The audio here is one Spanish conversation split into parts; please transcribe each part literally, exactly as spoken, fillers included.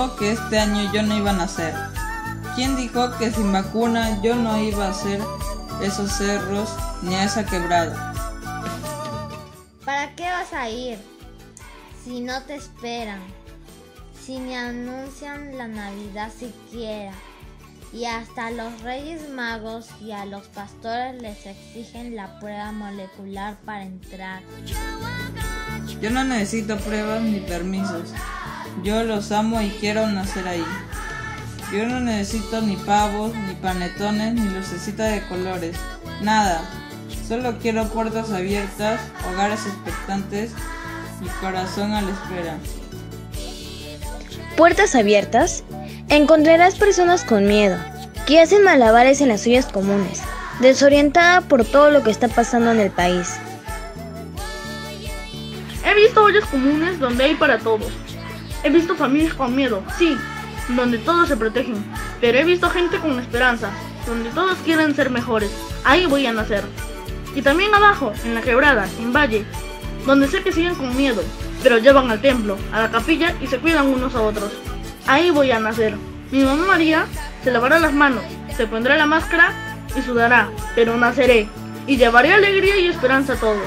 dijo que este año yo no iba a nacer? ¿Quién dijo que sin vacuna yo no iba a hacer esos cerros ni a esa quebrada? ¿Para qué vas a ir si no te esperan? Si ni anuncian la Navidad siquiera. Y hasta a los Reyes Magos y a los pastores les exigen la prueba molecular para entrar. Yo no necesito pruebas ni permisos. Yo los amo y quiero nacer ahí. Yo no necesito ni pavos, ni panetones, ni lucecita de colores. Nada. Solo quiero puertas abiertas, hogares expectantes y corazón a la espera. ¿Puertas abiertas? Encontrarás personas con miedo, que hacen malabares en las ollas comunes, desorientada por todo lo que está pasando en el país. He visto ollas comunes donde hay para todos. He visto familias con miedo, sí, donde todos se protegen. Pero he visto gente con esperanza, donde todos quieren ser mejores. Ahí voy a nacer. Y también abajo, en la quebrada, en Valle, donde sé que siguen con miedo, pero ya van al templo, a la capilla y se cuidan unos a otros. Ahí voy a nacer. Mi mamá María se lavará las manos, se pondrá la máscara y sudará, pero naceré y llevaré alegría y esperanza a todos.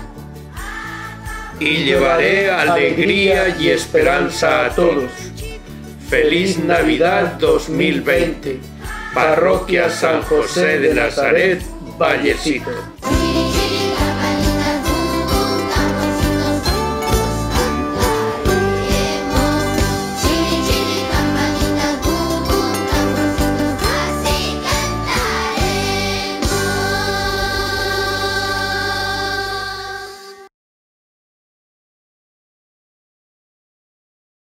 Y llevaré alegría y esperanza a todos. Feliz Navidad dos mil veinte. Parroquia San José de Nazaret, Vallecito.